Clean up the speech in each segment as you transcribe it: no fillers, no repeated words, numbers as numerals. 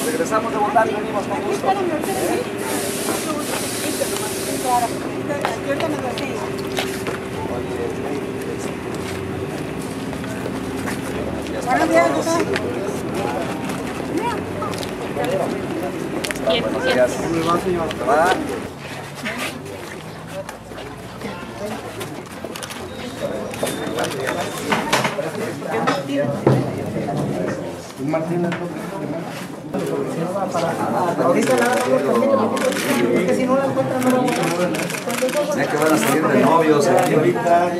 Regresamos de votar y venimos con gusto. Buenos días, Buenos días. ¿Va? ahorita nada más es que si no la encuentran no la voy a... Ya que van a salir de novios aquí ahorita.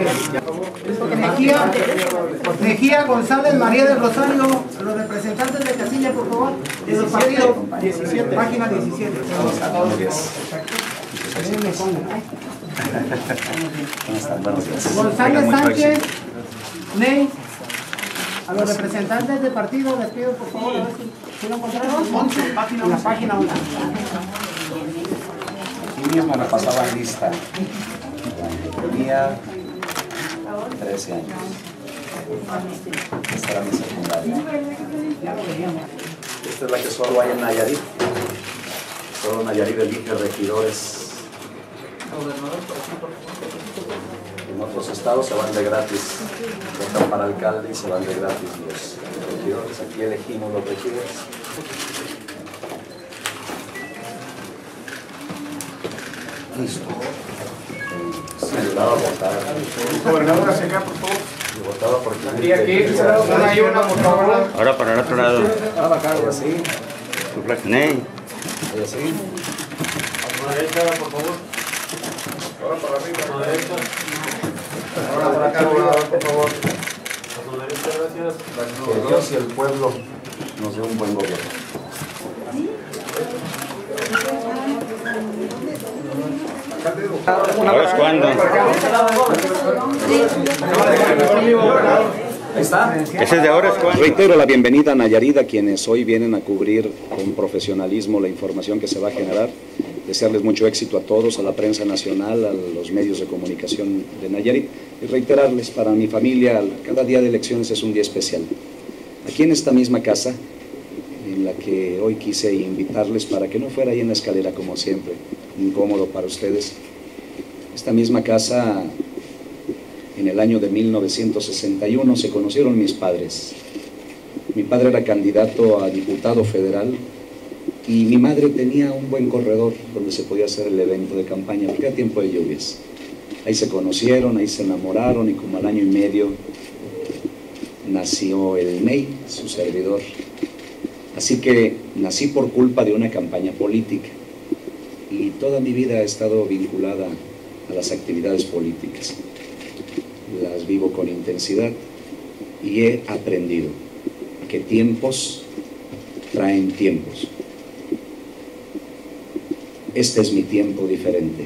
Mejía González María del Rosario, los representantes de casilla, por favor, de los partidos. 17, página 17. González Sánchez, Ney, a los representantes del partido les pido por favor, a ver si lo encontraron. 11, página 1. Página 1. Aquí mismo me pasaba lista. Tenía 13 años. Esta era mi secundaria. Esta es la que solo hay en Nayarit. Solo Nayarit elige regidores. En otros estados se van de gratis. Votan para alcalde y se van de gratis los regidores. Aquí elegimos los regidores. Listo. Se ayudaba a votar. Gobernador, hacia acá, por favor. Yo votaba por aquí. Y aquí, hay una, por favor. Ahora para el otro lado. Ahora acá, ahora sí. Ney. Ahí así. A la derecha, por favor. Ahora para arriba. A la derecha. Ahora para acá, gobernador, por favor. A su derecha, gracias. Que Dios y el pueblo nos dé un buen gobierno. Ahora es cuando. Ahí está. Ese es de ahora es cuando. Reitero la bienvenida a Nayarit, a quienes hoy vienen a cubrir con profesionalismo la información que se va a generar. Desearles mucho éxito a todos, a la prensa nacional, a los medios de comunicación de Nayarit. Y reiterarles, para mi familia, cada día de elecciones es un día especial. Aquí en esta misma casa, en la que hoy quise invitarles para que no fuera ahí en la escalera como siempre, incómodo para ustedes. Esta misma casa, en el año de 1961, se conocieron mis padres. Mi padre era candidato a diputado federal y mi madre tenía un buen corredor donde se podía hacer el evento de campaña, porque era tiempo de lluvias. Ahí se conocieron, ahí se enamoraron y como al año y medio nació el Ney, su servidor. Así que nací por culpa de una campaña política y toda mi vida he estado vinculada a las actividades políticas. Las vivo con intensidad y he aprendido que tiempos traen tiempos. Este es mi tiempo diferente.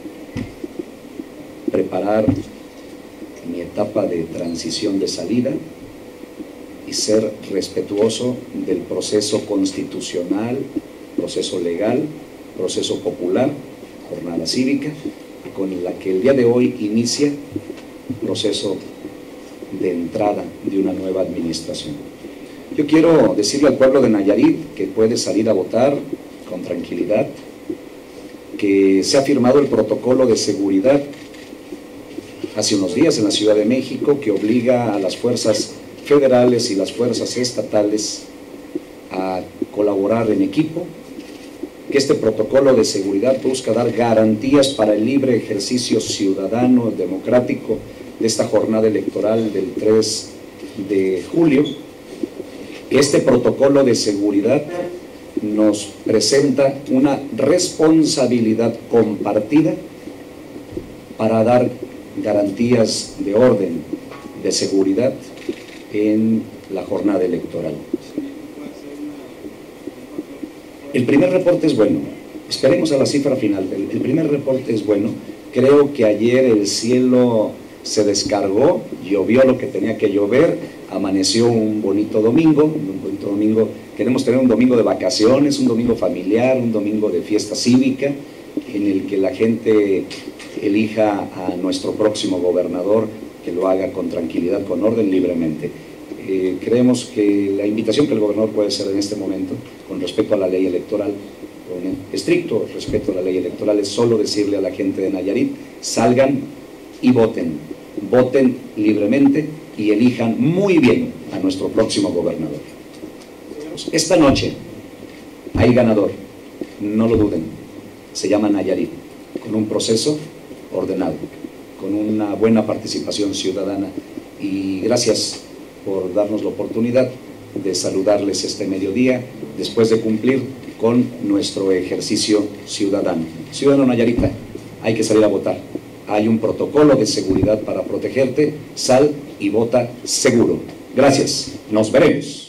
Preparar mi etapa de transición de salida y ser respetuoso del proceso constitucional, proceso legal, proceso popular, jornada cívica, con la que el día de hoy inicia proceso de entrada de una nueva administración. Yo quiero decirle al pueblo de Nayarit que puede salir a votar con tranquilidad, que se ha firmado el protocolo de seguridad hace unos días en la Ciudad de México que obliga a las fuerzas federales y las fuerzas estatales a colaborar en equipo, que este protocolo de seguridad busca dar garantías para el libre ejercicio ciudadano, democrático de esta jornada electoral del 3 de julio, que este protocolo de seguridad nos presenta una responsabilidad compartida para dar garantías de orden, de seguridad en la jornada electoral. El primer reporte es bueno, esperemos a la cifra final. El primer reporte es bueno. Creo que ayer el cielo se descargó, llovió lo que tenía que llover, amaneció un bonito domingo, queremos tener un domingo de vacaciones, un domingo familiar, un domingo de fiesta cívica, en el que la gente elija a nuestro próximo gobernador, que lo haga con tranquilidad, con orden, libremente. Creemos que la invitación que el gobernador puede hacer en este momento, con respecto a la ley electoral, con estricto respeto a la ley electoral, es solo decirle a la gente de Nayarit: salgan y voten, voten libremente y elijan muy bien a nuestro próximo gobernador. Esta noche hay ganador, no lo duden, se llama Nayarit, con un proceso ordenado, con una buena participación ciudadana, y gracias por darnos la oportunidad de saludarles este mediodía, después de cumplir con nuestro ejercicio ciudadano. Ciudadano nayarita, hay que salir a votar. Hay un protocolo de seguridad para protegerte. Sal y vota seguro. Gracias. Nos veremos.